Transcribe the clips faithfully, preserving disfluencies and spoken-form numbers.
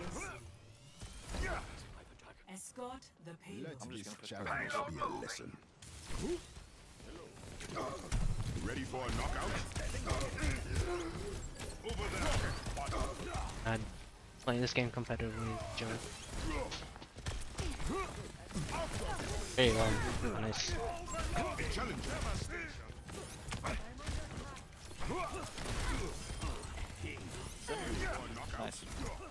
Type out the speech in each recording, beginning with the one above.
Escort the payload. Let this challenge be a lesson. Ready for a knockout? Over there. I'm playing this game competitively, Joe. There you go. Nice. Nice.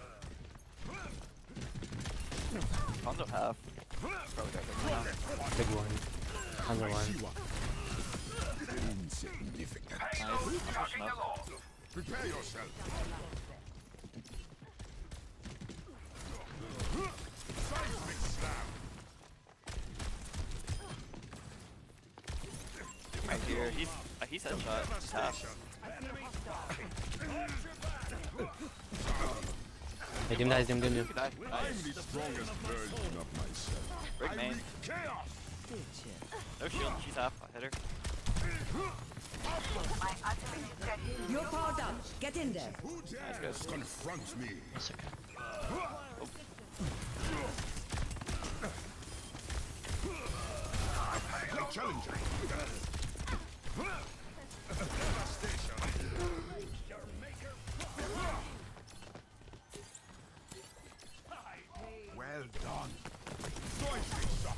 Hanzo half. Probably got big now. Big one. Another one. Insignificant. Nice. I'm pushing up. Prepare yourself. Seismic slam. Right here. He's uh, he's headshot. He's half. Hey, doom dies, doom, doom, doom. He died. I'm Nice. the strongest version of myself. Break main. Chaos. No shield. She's half. I hit her. You're powered up. Get in there. Who dares confront me? That's okay. The challenger. Well done. Seismic shot.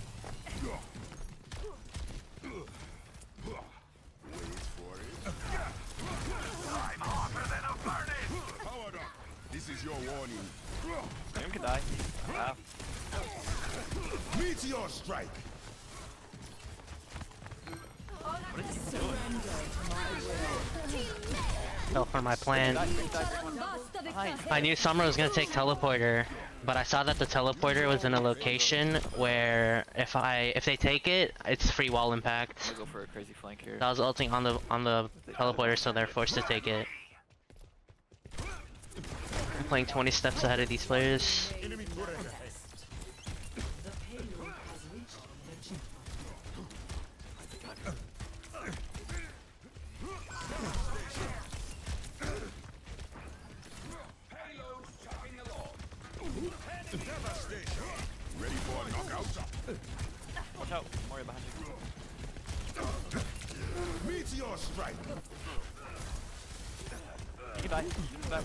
Wait for it. I'm hotter than a furnace. Powered up. This is your warning. Him can die. Half. Meteor strike. What is he doing? Fell for my plan. Die, die, die. Nice. I knew Summer was gonna take teleporter, but I saw that the teleporter was in a location where if I if they take it, it's free wall I'm impact. gonna go for a crazy flank here. I was ulting on the on the teleporter, so they're forced to take it. I'm playing twenty steps ahead of these players. Enemy turret ahead. The payload has reached the checkpoint. Devastation. Ready for a knockout? Watch out. Mario behind you. Meteor strike. He can die. He can die.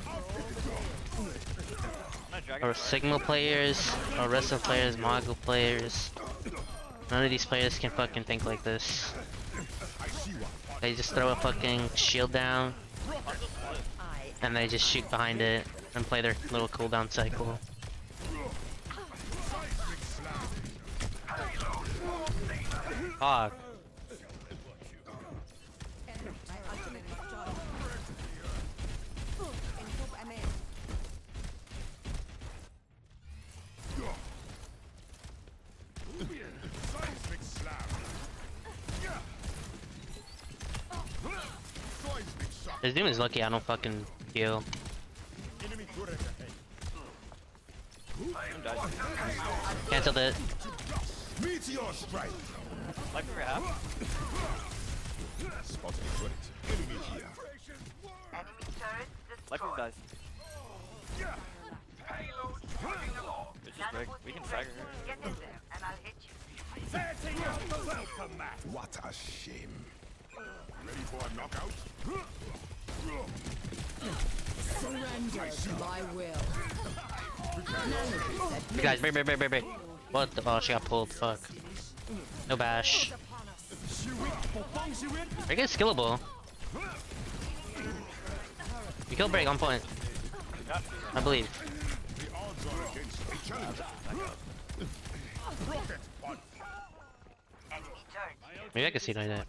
Nice dragon. Or Sigma players, Orisa players, Mago players. None of these players can fucking think like this. I see one. They just throw a fucking shield down, and they just shoot behind it and play their little cooldown cycle. Fuck. Seismic slam. Seismic shot. This Doom is lucky I don't fucking heal. Enemy turret ahead. Him died. Cancelled it. Meteor strike. Life for half. Spotted a turret. Enemy here. Life for dies. It's just break. We can stagger her. Get in there, and I'll hit you. What a shame. Ready for a knockout? Surrender to my will. You guys, break, break, break, break, break. What the? Oh, she got pulled. Fuck. No bash. Break is skillable. You killed break on point. I believe. The odds are against the challenger. Rocket punch. Maybe I can see like that.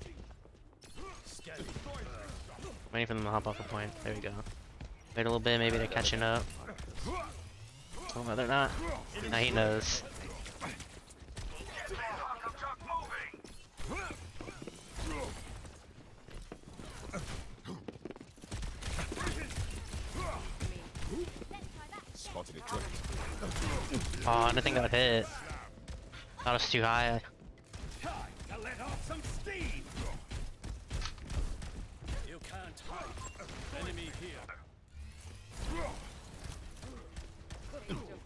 Waiting for them to hop off a point. There we go. Wait a little bit, maybe they're catching up. Oh, no, they're not. Now he knows. Spotted a turret. Oh, nothing got hit. That was too high. To let off some steam. You can't hide. Enemy here.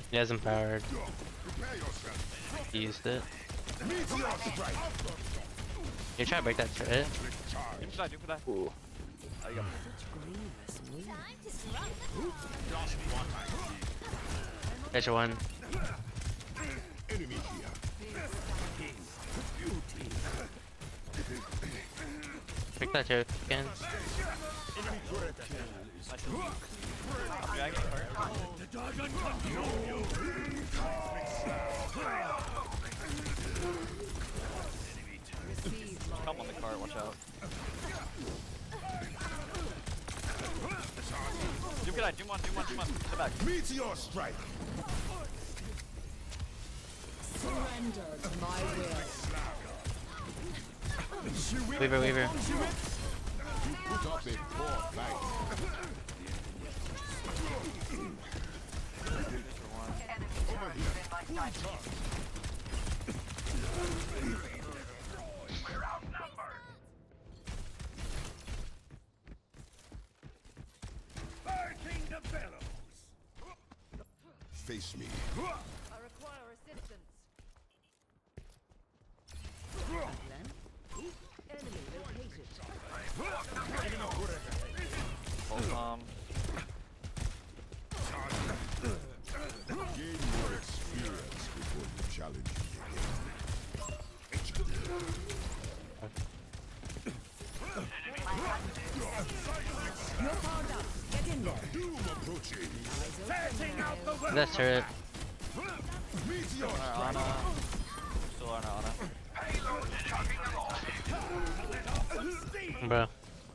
He has empowered. Prepare yourself. He used it. Meteor strike. You try to break that turret. Do for that, do for that. Ooh. I got Catch your one. Enemy here. Break that turret again. I'm dragging her. Come on the cart, watch out. Do good, do one, do one, do one. Step back. Meteor strike. Surrender to my will. Weaver, Weaver. You put up a poor fight. Over here. We're outnumbered. Barking the bellows. Face me. I require assistance. Enemy located. Hold on. Gain more experience before you challenge me again. You're powered up. Get in there. Doom approaching. Setting out the well. That turret. Meteor Alright, strike. Ana. Still Ana, Ana. Payload chugging along. Let off some steam. Bro.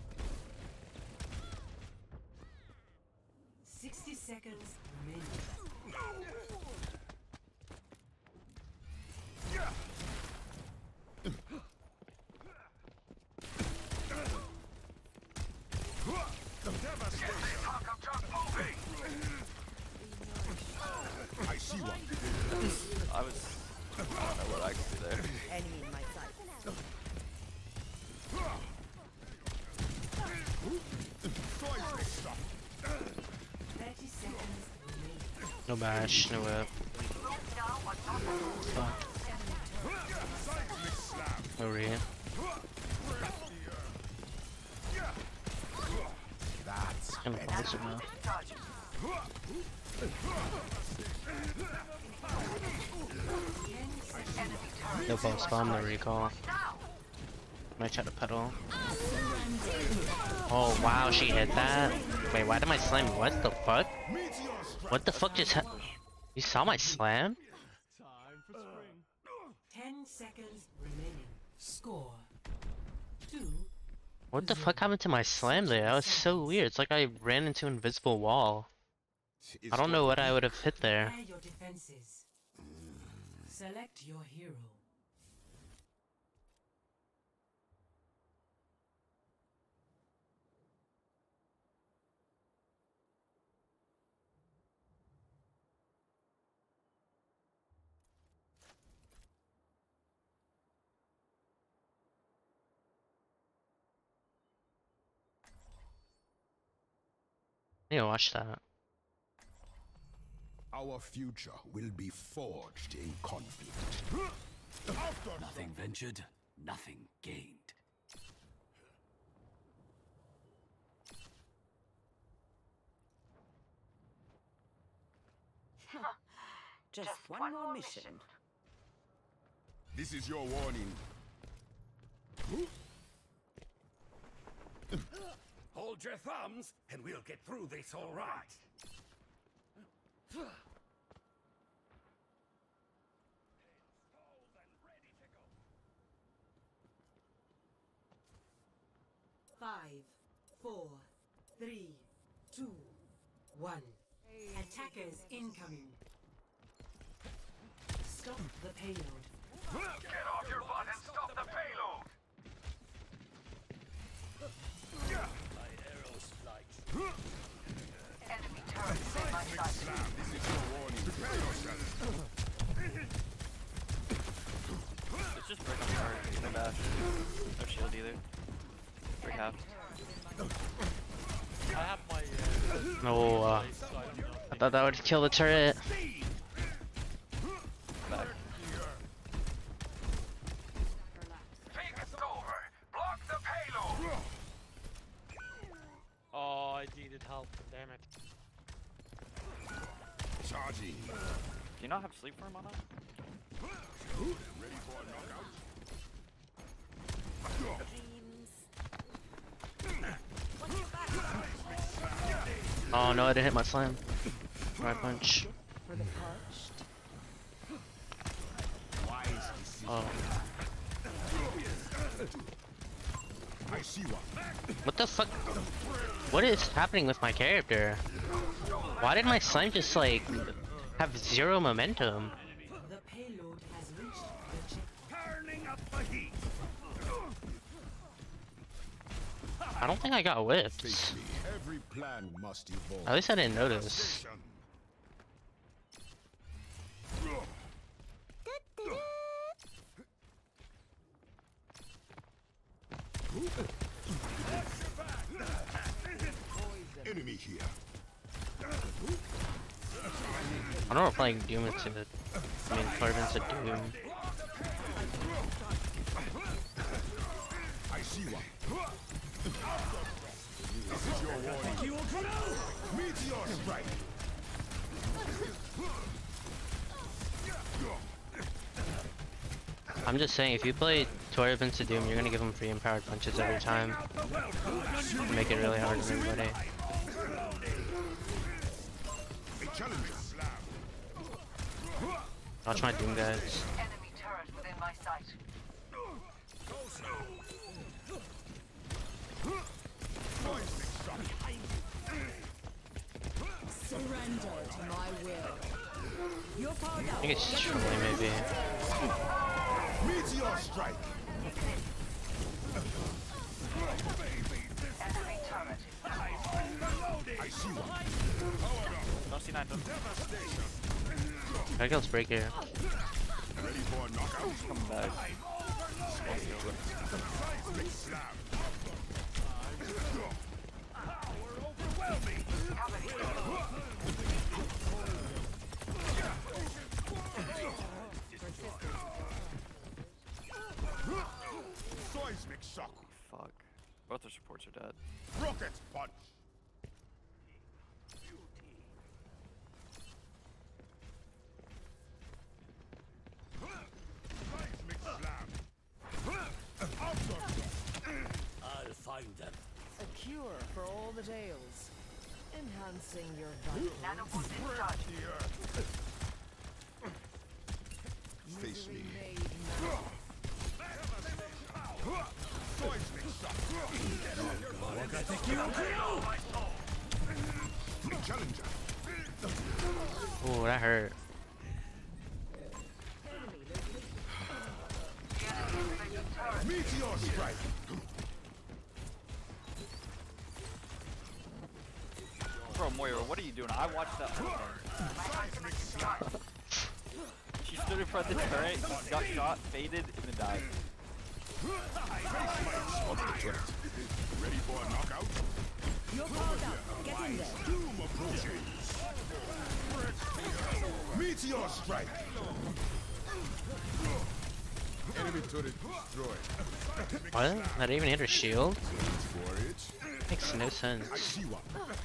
Sixty seconds remaining. I see one. I was. I don't know what I could do there. Enemy in my sight. Poison stuff. Thirty seconds remaining. No bash, no whip. Fuck. Over here. That's Gonna pause it now. No pulse bomb, no recall. Might try to pedal. Oh wow, she hit that. Wait, why did my slam? What the fuck? What the fuck just ha- You saw my slam? Ten seconds remaining. Score. Two. What the fuck happened to my slam there? That was so weird. It's like I ran into an invisible wall. I don't know what I would have hit there. Prepare your defenses. Select your hero. I need to watch that. Our future will be forged in conflict. Nothing ventured, nothing gained. Just, one, more mission. This is your warning. Hold your thumbs, and we'll get through this all right. Five, four, three, two, one. Attackers incoming. Stop the payload. Get off your butt and stop the payload! My arrows flight. Enemy turrets in my sight. This is your warning. Prepare yourself. Let's just break on the cart. No bash. No shield either. Break half. I have my uh, No, uh, so I don't know. I thought that would kill the turret. Charging. Do you not have sleep for him on that? Ready for a knockout? Oh no, I didn't hit my slam. Right punch. For the parched. Wise decision. Oh. I see one. What the fuck? What is happening with my character? Why did my slime just like have zero momentum? The payload has reached the check. Turning up the heat. I don't think I got whipped. Face me. Every plan must evolve. At least I didn't notice. Enemy here. I don't know if playing Doom into the I mean Carbon's a Doom. I see one. This is your warning. Meteor strike. I'm just saying, if you play Tori Vince Doom, you're gonna give him free empowered punches every time. Make it really hard for everybody. A challenger. Watch my Doom guys. Enemy turret within my sight. Surrender to my will. You're powered I up. think it's Troy maybe. Meteor strike. Enemy turret. I see one. Don't see nine. Don't I kills break here. Ready for a knockout? come back. Seismic shock. Fuck. Both their supports are dead. Rocket punch. Seismic slam. I'll find them. A cure for all the tales. Enhancing your vitals. Nanobot discharge. Face me. Made now. Seismic shock. Challenger. Ooh, that hurt. Meteor strike. Bro, Moira, what are you doing? I watched that whole thing. She stood in front of the turret, got shot, faded, and then died. Ready for a knockout? You're powered up. Get in there. Doom approaches. Meteor strike. Enemy turret destroyed. What? That even hit her shield? For it. Makes no I sense. see one.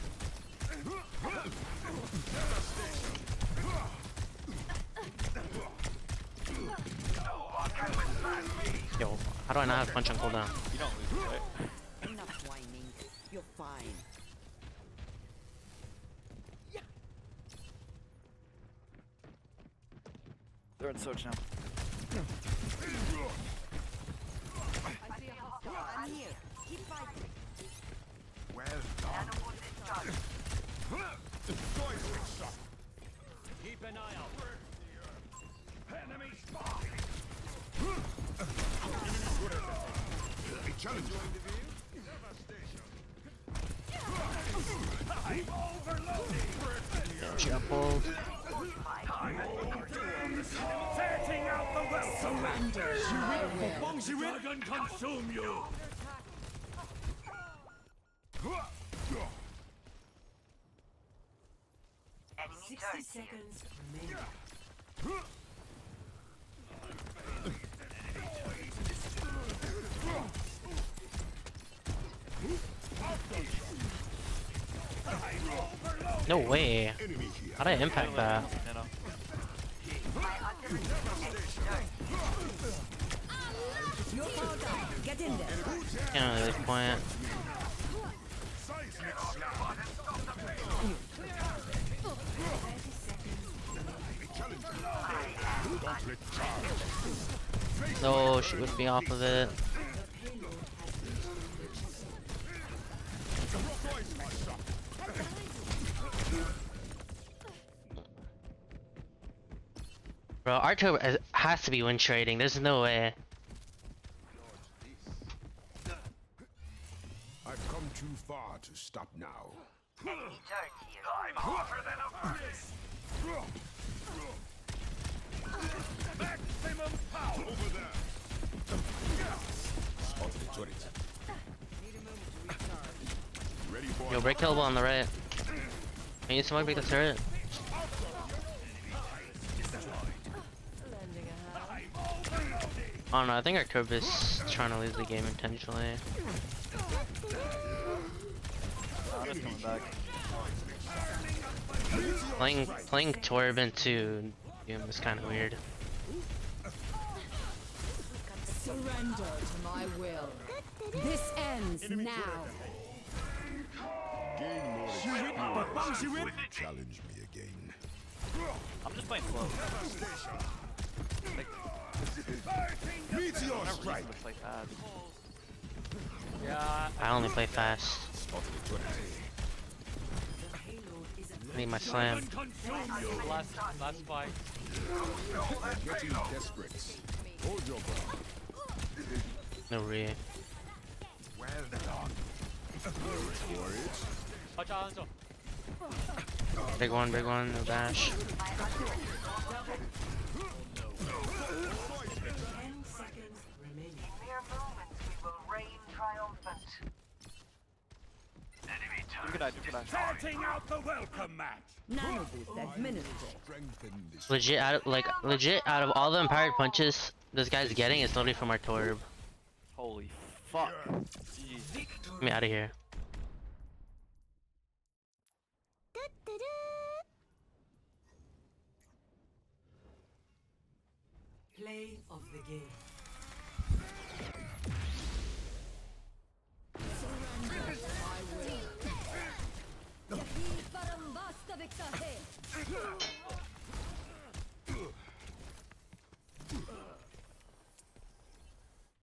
Yo, how do I not have punch on cooldown? You don't lose, right? Enough whining. You're fine. They're in Soch now. I see a hostile. I'm here. Keep fighting. Well done. Seismic shock. Keep an eye out. Enemy spot. A challenger. I'm overloading. She got pulled. Setting out the well. Surrender. Dragon consume you. Sixty seconds remaining. No way. How'd I impact that? You know. You're far down. Get in there. Can't really point. No, she would be off of it. Bro, our turbo has to be win trading. There's no way. I've come too far to stop now. I'm hotter than a furnace. Maximum power over there. Spotted the turret. Ready for Yo, break elbow on the right. Can you someone break the turret? Lending a hand. Oh no, I think our curve is trying to lose the game intentionally. Oh, just coming back. Playing playing Torb into Doom is kind of weird. Surrender to my will. This ends now. gain more experience. Challenge me again. I'm just playing slow. Like, Meteor I never strike. used to play fast. Yeah, I only play fast. Spotted the turret. I need my slam. last last fight. I'm getting desperate. Hold your ground. No re. Well done. For it. Watch out, Hanzo. Big one, big one, no dash. Ten seconds remaining. Mere moments we will reign triumphant. Do good eye, do good eye. Starting out the welcome match. Nanoboost administered. Strengthen this. Legit, out of, like legit, out of all the empowered punches this guy's getting, it's literally from our Torb. Holy fuck. Jeez. Get me out of here. Play of the game. Surrender to my will.